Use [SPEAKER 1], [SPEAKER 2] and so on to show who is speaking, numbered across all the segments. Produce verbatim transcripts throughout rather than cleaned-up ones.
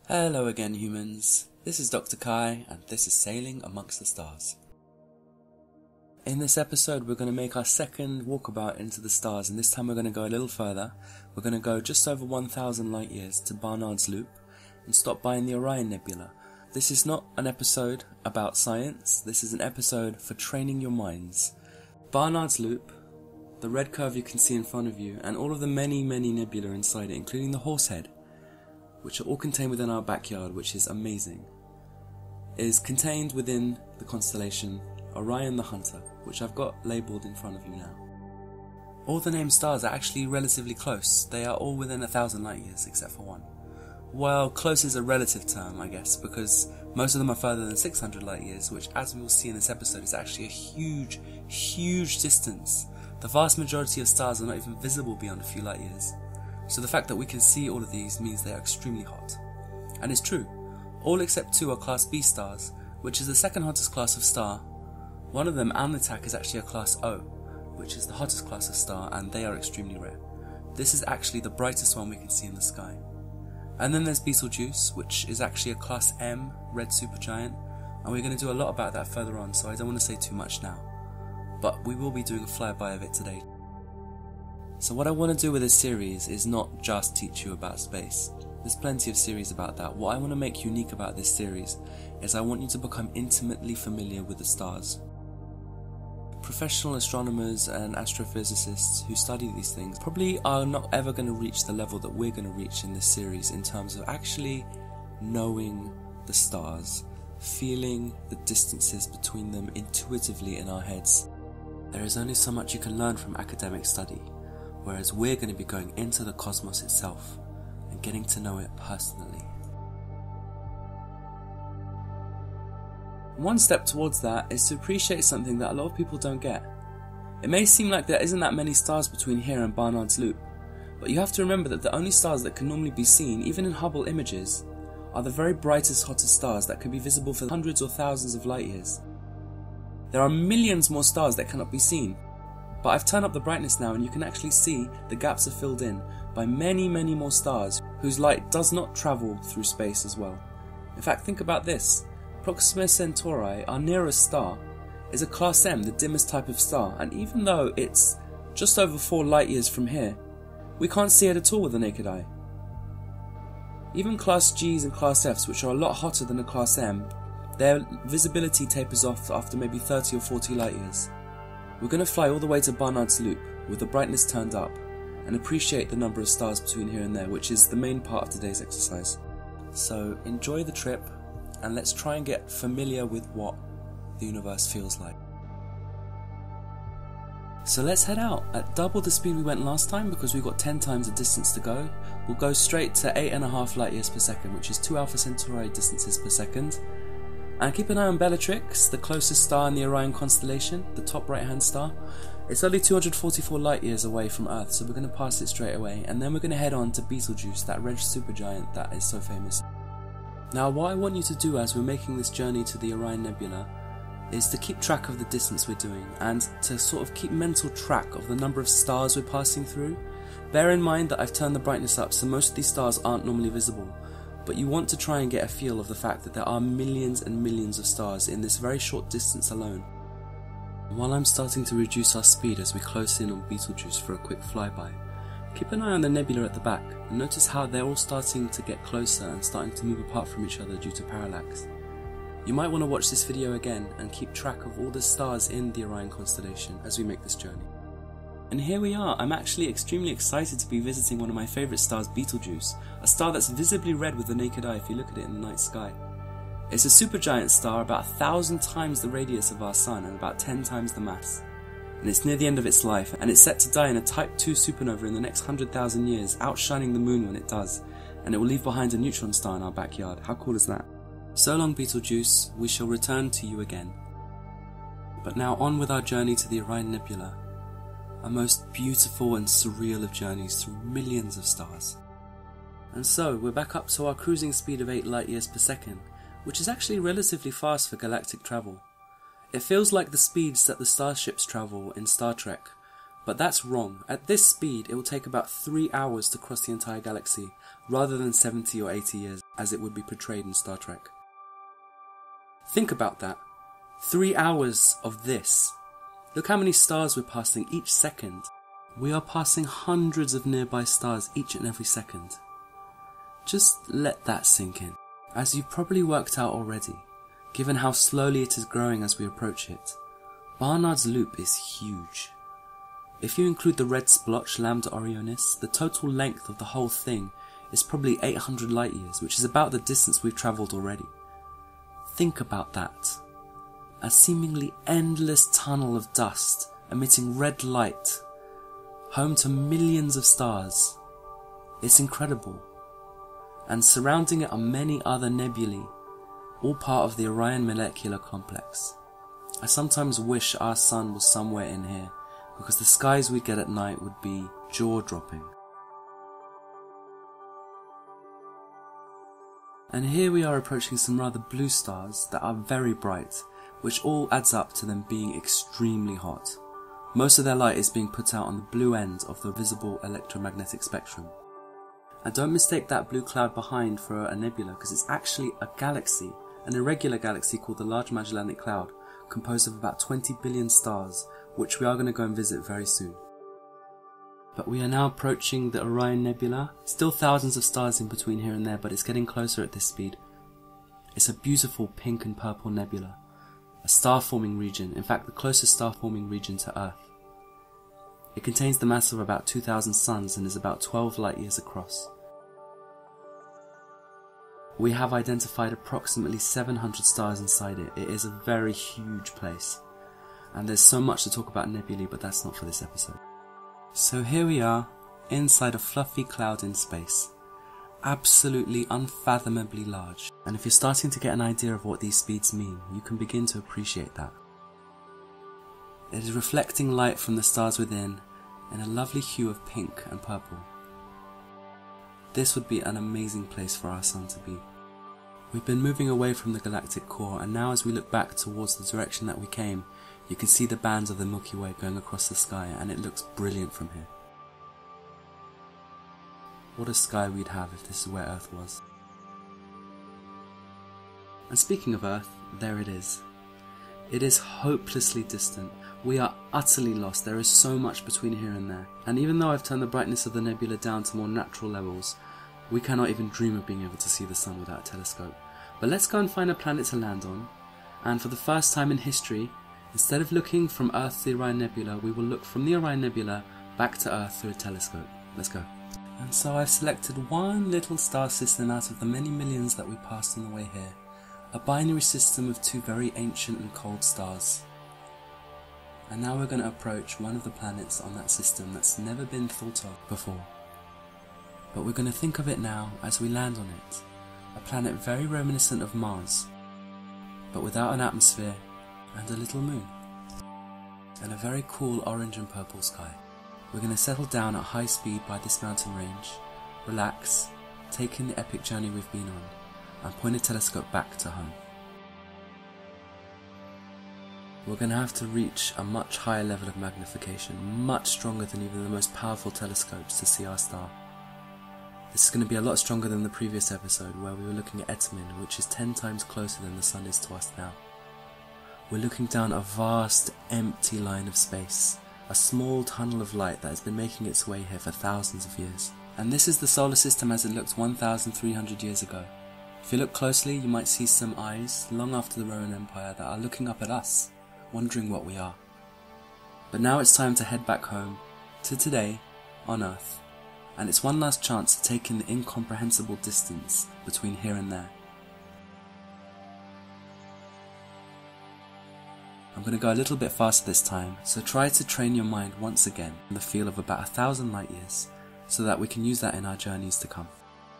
[SPEAKER 1] Hello again, humans. This is Doctor Kaii, and this is Sailing Amongst the Stars. In this episode, we're going to make our second walkabout into the stars, and this time we're going to go a little further. We're going to go just over one thousand light years to Barnard's Loop and stop by in the Orion Nebula. This is not an episode about science, this is an episode for training your minds. Barnard's Loop, the red curve you can see in front of you, and all of the many, many nebula inside it, including the Horsehead, which are all contained within our backyard, which is amazing, is contained within the constellation Orion the Hunter, which I've got labelled in front of you now. All the named stars are actually relatively close. They are all within a thousand light years except for one. Well, close is a relative term, I guess, because most of them are further than six hundred light years, which, as we will see in this episode, is actually a huge, huge distance. The vast majority of stars are not even visible beyond a few light years. So the fact that we can see all of these means they are extremely hot. And it's true, all except two are Class B stars, which is the second hottest class of star. One of them, Alnitak, is actually a Class O, which is the hottest class of star, and they are extremely rare. This is actually the brightest one we can see in the sky. And then there's Betelgeuse, which is actually a Class M red supergiant, and we're going to do a lot about that further on, so I don't want to say too much now. But we will be doing a flyby of it today. So what I want to do with this series is not just teach you about space. There's plenty of series about that. What I want to make unique about this series is I want you to become intimately familiar with the stars. Professional astronomers and astrophysicists who study these things probably are not ever going to reach the level that we're going to reach in this series in terms of actually knowing the stars, feeling the distances between them intuitively in our heads. There is only so much you can learn from academic study, whereas we're going to be going into the cosmos itself and getting to know it personally. One step towards that is to appreciate something that a lot of people don't get. It may seem like there isn't that many stars between here and Barnard's Loop, but you have to remember that the only stars that can normally be seen, even in Hubble images, are the very brightest, hottest stars that can be visible for hundreds or thousands of light years. There are millions more stars that cannot be seen, but I've turned up the brightness now and you can actually see the gaps are filled in by many, many more stars whose light does not travel through space as well. In fact, think about this. Proxima Centauri, our nearest star, is a Class M, the dimmest type of star, and even though it's just over four light years from here, we can't see it at all with the naked eye. Even Class Gs and Class Fs, which are a lot hotter than a Class M, their visibility tapers off after maybe thirty or forty light years. We're going to fly all the way to Barnard's Loop with the brightness turned up and appreciate the number of stars between here and there, which is the main part of today's exercise. So enjoy the trip, and let's try and get familiar with what the universe feels like. So let's head out at double the speed we went last time because we've got ten times the distance to go. We'll go straight to eight and a half light years per second, which is two Alpha Centauri distances per second. And keep an eye on Bellatrix, the closest star in the Orion constellation, the top right hand star. It's only two hundred forty-four light years away from Earth, so we're going to pass it straight away, and then we're going to head on to Betelgeuse, that red supergiant that is so famous. Now, what I want you to do as we're making this journey to the Orion Nebula is to keep track of the distance we're doing and to sort of keep mental track of the number of stars we're passing through. Bear in mind that I've turned the brightness up, so most of these stars aren't normally visible, but you want to try and get a feel of the fact that there are millions and millions of stars in this very short distance alone. While I'm starting to reduce our speed as we close in on Betelgeuse for a quick flyby, keep an eye on the nebula at the back and notice how they're all starting to get closer and starting to move apart from each other due to parallax. You might want to watch this video again and keep track of all the stars in the Orion constellation as we make this journey. And here we are. I'm actually extremely excited to be visiting one of my favourite stars, Betelgeuse, a star that's visibly red with the naked eye if you look at it in the night sky. It's a supergiant star about a thousand times the radius of our Sun and about ten times the mass. And it's near the end of its life, and it's set to die in a Type two supernova in the next one hundred thousand years, outshining the Moon when it does, and it will leave behind a neutron star in our backyard. How cool is that? So long, Betelgeuse, we shall return to you again. But now on with our journey to the Orion Nebula, a most beautiful and surreal of journeys through millions of stars. And so, we're back up to our cruising speed of eight light years per second, which is actually relatively fast for galactic travel. It feels like the speeds that the starships travel in Star Trek, But that's wrong. At this speed, it will take about three hours to cross the entire galaxy, rather than seventy or eighty years. as it would be portrayed in Star Trek. Think about that. Three hours of this. Look how many stars we're passing each second. We are passing hundreds of nearby stars each and every second. Just let that sink in. As you've probably worked out already, given how slowly it is growing as we approach it, Barnard's Loop is huge. If you include the red splotch Lambda Orionis, the total length of the whole thing is probably eight hundred light years, which is about the distance we've travelled already. Think about that. A seemingly endless tunnel of dust emitting red light, home to millions of stars. It's incredible. And surrounding it are many other nebulae, all part of the Orion Molecular Complex. I sometimes wish our sun was somewhere in here, because the skies we get at night would be jaw-dropping. And here we are approaching some rather blue stars that are very bright, which all adds up to them being extremely hot. Most of their light is being put out on the blue end of the visible electromagnetic spectrum. And don't mistake that blue cloud behind for a nebula, because it's actually a galaxy, an irregular galaxy called the Large Magellanic Cloud, composed of about twenty billion stars, which we are going to go and visit very soon. But we are now approaching the Orion Nebula. Still thousands of stars in between here and there, but it's getting closer at this speed. It's a beautiful pink and purple nebula, a star-forming region, in fact the closest star-forming region to Earth. It contains the mass of about two thousand suns and is about twelve light years across. We have identified approximately seven hundred stars inside it. It is a very huge place. And there's so much to talk about nebulae, but that's not for this episode. So here we are, inside a fluffy cloud in space. Absolutely unfathomably large. And if you're starting to get an idea of what these speeds mean, you can begin to appreciate that. It is reflecting light from the stars within in a lovely hue of pink and purple. This would be an amazing place for our sun to be. We've been moving away from the galactic core, and now as we look back towards the direction that we came, you can see the bands of the Milky Way going across the sky, and it looks brilliant from here. What a sky we'd have if this is where Earth was. And speaking of Earth, there it is. It is hopelessly distant. We are utterly lost. There is so much between here and there. And even though I've turned the brightness of the nebula down to more natural levels, we cannot even dream of being able to see the sun without a telescope. But let's go and find a planet to land on. And for the first time in history, instead of looking from Earth to the Orion Nebula, we will look from the Orion Nebula back to Earth through a telescope. Let's go. And so I've selected one little star system out of the many millions that we passed on the way here. A binary system of two very ancient and cold stars. And now we're going to approach one of the planets on that system that's never been thought of before. But we're going to think of it now as we land on it. A planet very reminiscent of Mars, but without an atmosphere and a little moon. And a very cool orange and purple sky. We're going to settle down at high speed by this mountain range, relax, take in the epic journey we've been on, and point a telescope back to home. We're going to have to reach a much higher level of magnification, much stronger than even the most powerful telescopes to see our star. This is going to be a lot stronger than the previous episode where we were looking at Etemin, which is ten times closer than the Sun is to us now. We're looking down a vast, empty line of space, a small tunnel of light that has been making its way here for thousands of years. And this is the solar system as it looked one thousand three hundred years ago. If you look closely, you might see some eyes, long after the Roman Empire, that are looking up at us, wondering what we are. But now it's time to head back home, to today, on Earth. And it's one last chance to take in the incomprehensible distance between here and there. I'm going to go a little bit faster this time, so try to train your mind once again in the feel of about a thousand light years, so that we can use that in our journeys to come.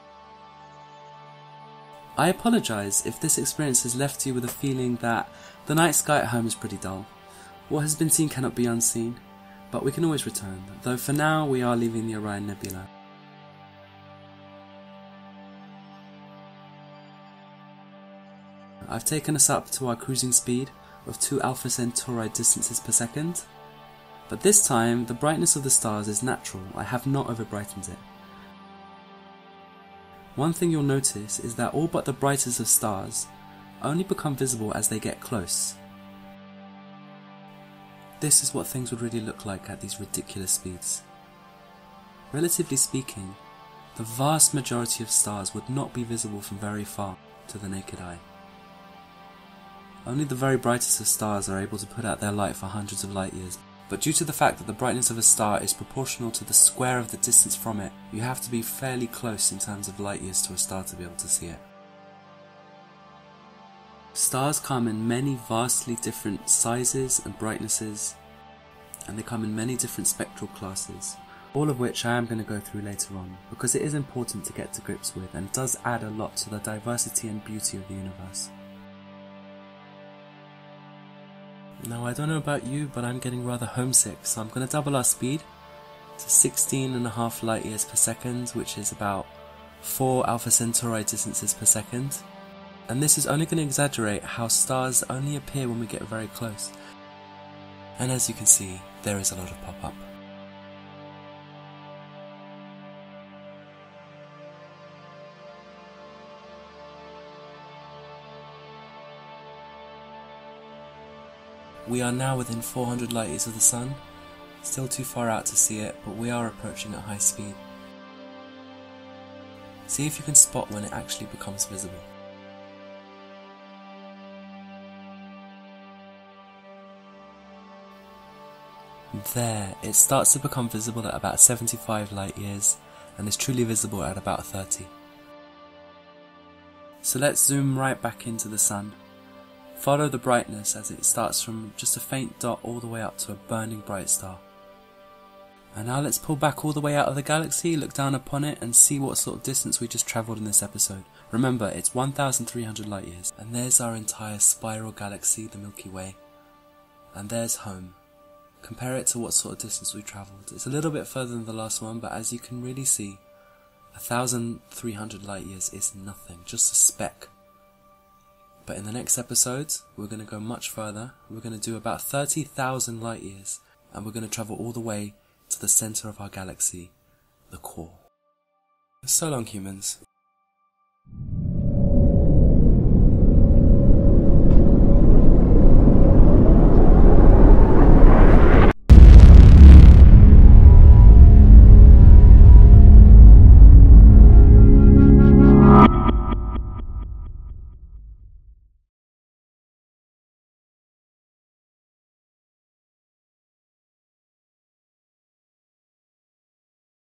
[SPEAKER 1] I apologise if this experience has left you with a feeling that the night sky at home is pretty dull. What has been seen cannot be unseen, but we can always return, though for now we are leaving the Orion Nebula. I've taken us up to our cruising speed of two Alpha Centauri distances per second, but this time the brightness of the stars is natural. I have not overbrightened it. One thing you'll notice is that all but the brightest of stars only become visible as they get close. This is what things would really look like at these ridiculous speeds. Relatively speaking, the vast majority of stars would not be visible from very far to the naked eye. Only the very brightest of stars are able to put out their light for hundreds of light years, but due to the fact that the brightness of a star is proportional to the square of the distance from it, you have to be fairly close in terms of light years to a star to be able to see it. Stars come in many vastly different sizes and brightnesses, and they come in many different spectral classes, all of which I am going to go through later on, because it is important to get to grips with and does add a lot to the diversity and beauty of the universe. Now, I don't know about you, but I'm getting rather homesick, so I'm going to double our speed to sixteen and a half light years per second, which is about four Alpha Centauri distances per second. And this is only going to exaggerate how stars only appear when we get very close. And as you can see, there is a lot of pop-up. We are now within four hundred light years of the Sun, still too far out to see it, but we are approaching at high speed. See if you can spot when it actually becomes visible. There, it starts to become visible at about seventy-five light years, and is truly visible at about thirty. So let's zoom right back into the Sun. Follow the brightness as it starts from just a faint dot all the way up to a burning bright star. And now let's pull back all the way out of the galaxy, look down upon it and see what sort of distance we just travelled in this episode. Remember, it's one thousand three hundred light years. And there's our entire spiral galaxy, the Milky Way. And there's home. Compare it to what sort of distance we travelled. It's a little bit further than the last one, but as you can really see, one thousand three hundred light years is nothing, just a speck. But in the next episode, we're going to go much further. We're going to do about thirty thousand light years, and we're going to travel all the way to the centre of our galaxy, the core. So long, humans.